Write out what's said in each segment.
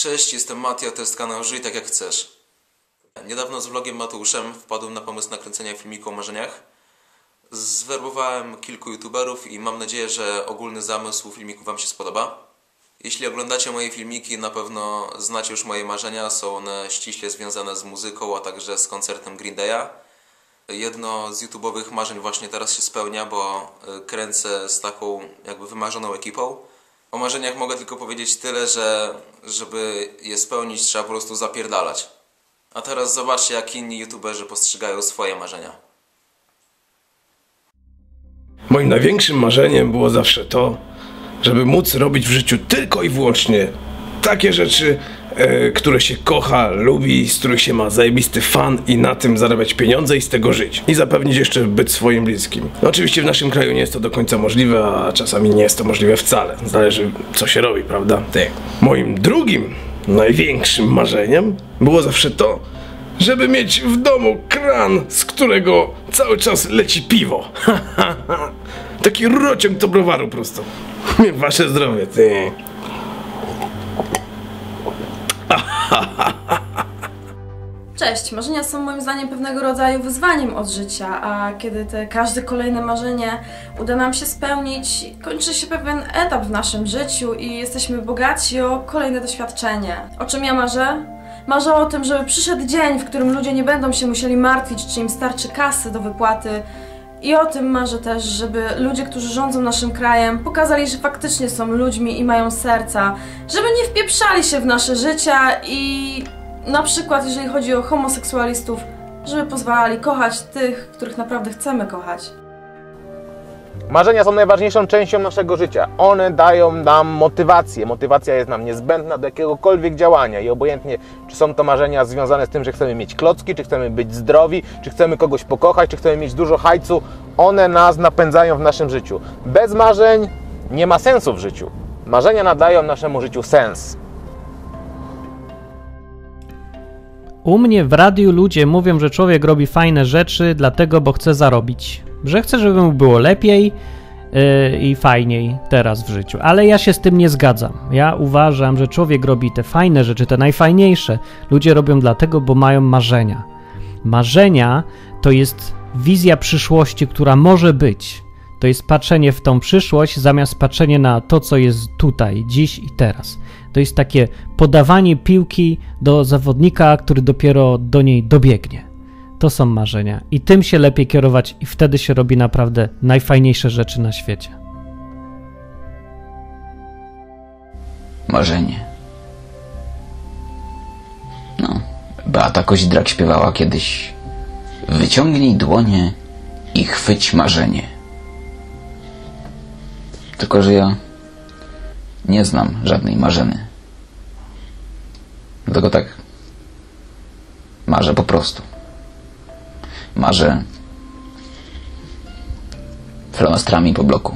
Cześć, jestem Matia, to jest kanał Żyj tak jak chcesz. Niedawno z vlogiem Mateuszem wpadłem na pomysł nakręcenia filmiku o marzeniach. Zwerbowałem kilku youtuberów i mam nadzieję, że ogólny zamysł filmiku wam się spodoba. Jeśli oglądacie moje filmiki, na pewno znacie już moje marzenia. Są one ściśle związane z muzyką, a także z koncertem Green Day'a. Jedno z YouTube'owych marzeń właśnie teraz się spełnia, bo kręcę z taką jakby wymarzoną ekipą. O marzeniach mogę tylko powiedzieć tyle, że żeby je spełnić, trzeba po prostu zapierdalać. A teraz zobaczcie, jak inni YouTuberzy postrzegają swoje marzenia. Moim największym marzeniem było zawsze to, żeby móc robić w życiu tylko i wyłącznie takie rzeczy, które się kocha, lubi, z których się ma zajebisty fan i na tym zarabiać pieniądze i z tego żyć. I zapewnić jeszcze być swoim bliskim. No oczywiście w naszym kraju nie jest to do końca możliwe, a czasami nie jest to możliwe wcale. Zależy, co się robi, prawda? Moim drugim, największym marzeniem było zawsze to, żeby mieć w domu kran, z którego cały czas leci piwo. Taki rociąg do browaru prosto. Wasze zdrowie, ty. Cześć, marzenia są moim zdaniem pewnego rodzaju wyzwaniem od życia, a kiedy każde kolejne marzenie uda nam się spełnić, kończy się pewien etap w naszym życiu i jesteśmy bogaci o kolejne doświadczenie. O czym ja marzę? Marzę o tym, żeby przyszedł dzień, w którym ludzie nie będą się musieli martwić, czy im starczy kasy do wypłaty. I o tym marzę też, żeby ludzie, którzy rządzą naszym krajem, pokazali, że faktycznie są ludźmi i mają serca, żeby nie wpieprzali się w nasze życia i na przykład, jeżeli chodzi o homoseksualistów, żeby pozwalali kochać tych, których naprawdę chcemy kochać. Marzenia są najważniejszą częścią naszego życia. One dają nam motywację. Motywacja jest nam niezbędna do jakiegokolwiek działania i obojętnie, czy są to marzenia związane z tym, że chcemy mieć klocki, czy chcemy być zdrowi, czy chcemy kogoś pokochać, czy chcemy mieć dużo hajcu, one nas napędzają w naszym życiu. Bez marzeń nie ma sensu w życiu. Marzenia nadają naszemu życiu sens. U mnie w radiu ludzie mówią, że człowiek robi fajne rzeczy dlatego, bo chce zarobić. Że chce, żeby mu było lepiej i fajniej teraz w życiu. Ale ja się z tym nie zgadzam. Ja uważam, że człowiek robi te fajne rzeczy, te najfajniejsze. Ludzie robią dlatego, bo mają marzenia. Marzenia to jest wizja przyszłości, która może być. To jest patrzenie w tą przyszłość zamiast patrzenie na to, co jest tutaj, dziś i teraz. To jest takie podawanie piłki do zawodnika, który dopiero do niej dobiegnie. To są marzenia i tym się lepiej kierować i wtedy się robi naprawdę najfajniejsze rzeczy na świecie. Marzenie. No, Beata Kozidrak śpiewała kiedyś: wyciągnij dłonie i chwyć marzenie. Tylko że ja nie znam żadnej Marzeny. Dlatego tak marzę po prostu. Marzę flomastrami po bloku.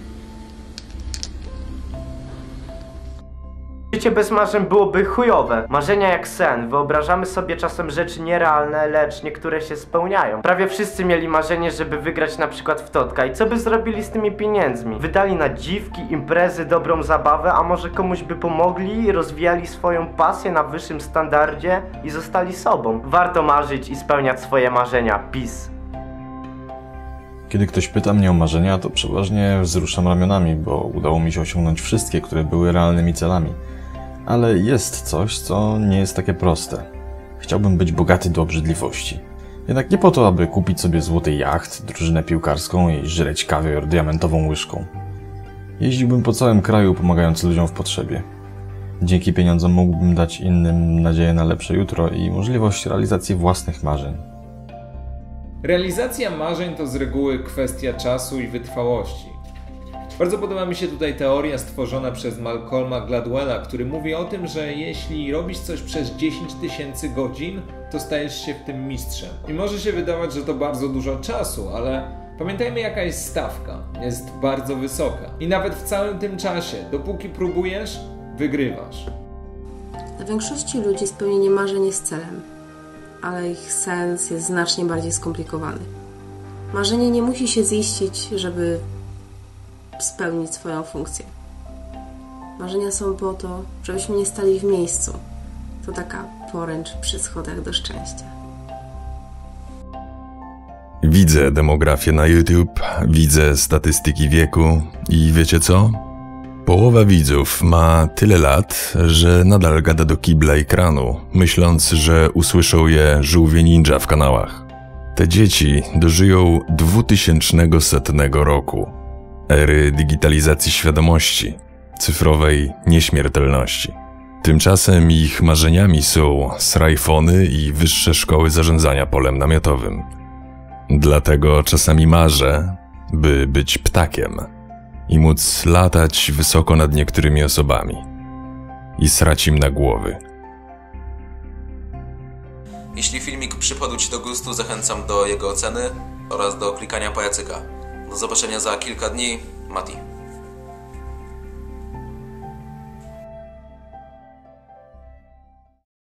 Życie bez marzeń byłoby chujowe. Marzenia jak sen. Wyobrażamy sobie czasem rzeczy nierealne, lecz niektóre się spełniają. Prawie wszyscy mieli marzenie, żeby wygrać na przykład w Totka. I co by zrobili z tymi pieniędzmi? Wydali na dziwki, imprezy, dobrą zabawę, a może komuś by pomogli, rozwijali swoją pasję na wyższym standardzie i zostali sobą. Warto marzyć i spełniać swoje marzenia. Peace. Kiedy ktoś pyta mnie o marzenia, to przeważnie wzruszam ramionami, bo udało mi się osiągnąć wszystkie, które były realnymi celami. Ale jest coś, co nie jest takie proste. Chciałbym być bogaty do obrzydliwości. Jednak nie po to, aby kupić sobie złoty jacht, drużynę piłkarską i żreć kawior diamentową łyżką. Jeździłbym po całym kraju, pomagając ludziom w potrzebie. Dzięki pieniądzom mógłbym dać innym nadzieję na lepsze jutro i możliwość realizacji własnych marzeń. Realizacja marzeń to z reguły kwestia czasu i wytrwałości. Bardzo podoba mi się tutaj teoria stworzona przez Malcolma Gladwella, który mówi o tym, że jeśli robisz coś przez 10 000 godzin, to stajesz się w tym mistrzem. I może się wydawać, że to bardzo dużo czasu, ale pamiętajmy, jaka jest stawka. Jest bardzo wysoka. I nawet w całym tym czasie, dopóki próbujesz, wygrywasz. Dla większości ludzi spełnienie marzeń jest celem, ale ich sens jest znacznie bardziej skomplikowany. Marzenie nie musi się ziścić, żeby spełnić swoją funkcję. Marzenia są po to, żebyśmy nie stali w miejscu. To taka poręcz przy schodach do szczęścia. Widzę demografię na YouTube, widzę statystyki wieku i wiecie co? Połowa widzów ma tyle lat, że nadal gada do kibla i kranu, myśląc, że usłyszą je żółwie ninja w kanałach. Te dzieci dożyją 2100 roku, ery digitalizacji świadomości, cyfrowej nieśmiertelności. Tymczasem ich marzeniami są srajfony i wyższe szkoły zarządzania polem namiotowym. Dlatego czasami marzę, by być ptakiem i móc latać wysoko nad niektórymi osobami i srać im na głowy. Jeśli filmik przypadł Ci do gustu, zachęcam do jego oceny oraz do klikania pajacyka. Do zobaczenia za kilka dni. Mati.